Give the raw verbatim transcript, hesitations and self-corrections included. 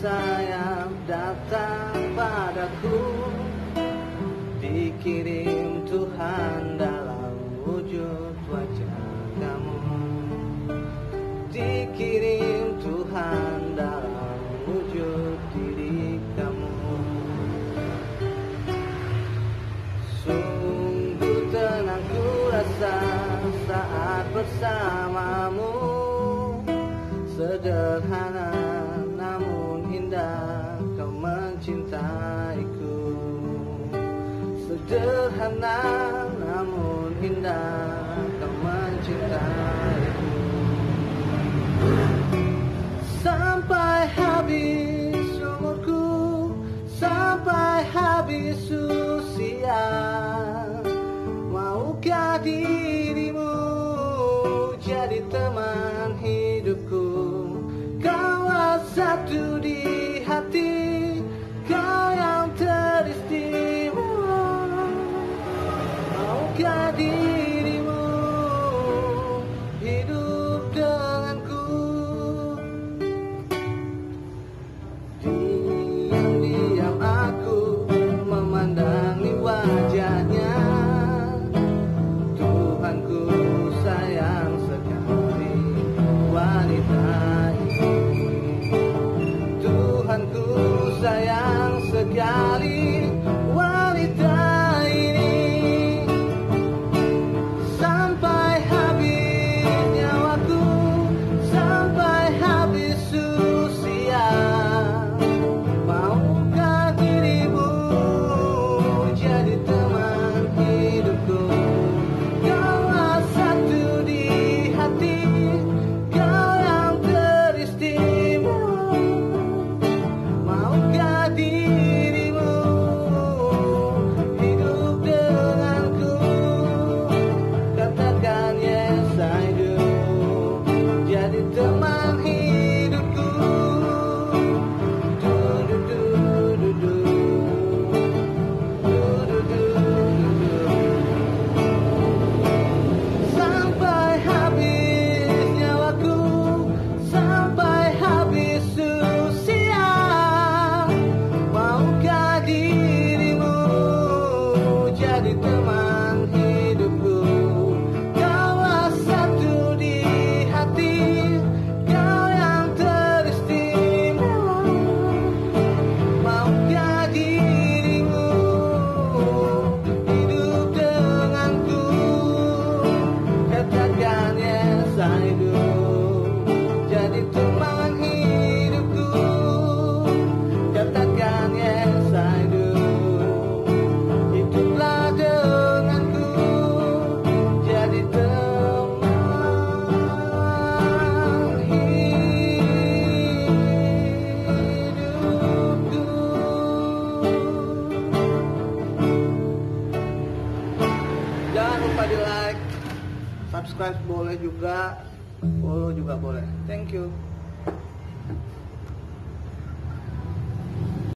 sayang datang padaku, dikirim Tuhan dalam wujud wajah kamu, dikirim Tuhan dalam wujud diri kamu. Sungguh tenang ku rasa saat bersamamu, sederhana namun indah kau mencintaiku, sederhana namun indah kau mencintaiku. Sampai habis umurku, sampai habis usia, maukah dirimu jadi teman hidupku? Kau satu di hati, kau yang teristimewa. Maukah dirimu hidup denganku? Diam-diam aku memandangi wajahnya. Tuhanku sayang sekali wanita ini. Tuhanku sayang sekali wanita ini. Sampai habis nyawaku, sampai habis usia, maukah dirimu jadi teman hidupku? Kau satu di hati, kau yang teristimewa. Maukah dirimu hidup denganku? Katakan yes I do, jadi teman hidupku. Du, du, du, du, du. Du, du, du, du, du. Sampai habis nyawaku, sampai habis usia, maukah dirimu jadi teman hidupku? Kau satu di hati, kau yang teristimewa. Maukah dirimu hidup denganku? Katakan yes I do, jadi teman hidupku. Katakan yes I do, hiduplah denganku, jadi teman hidupku. Jangan lupa di like, subscribe boleh juga, follow juga boleh. Thank you.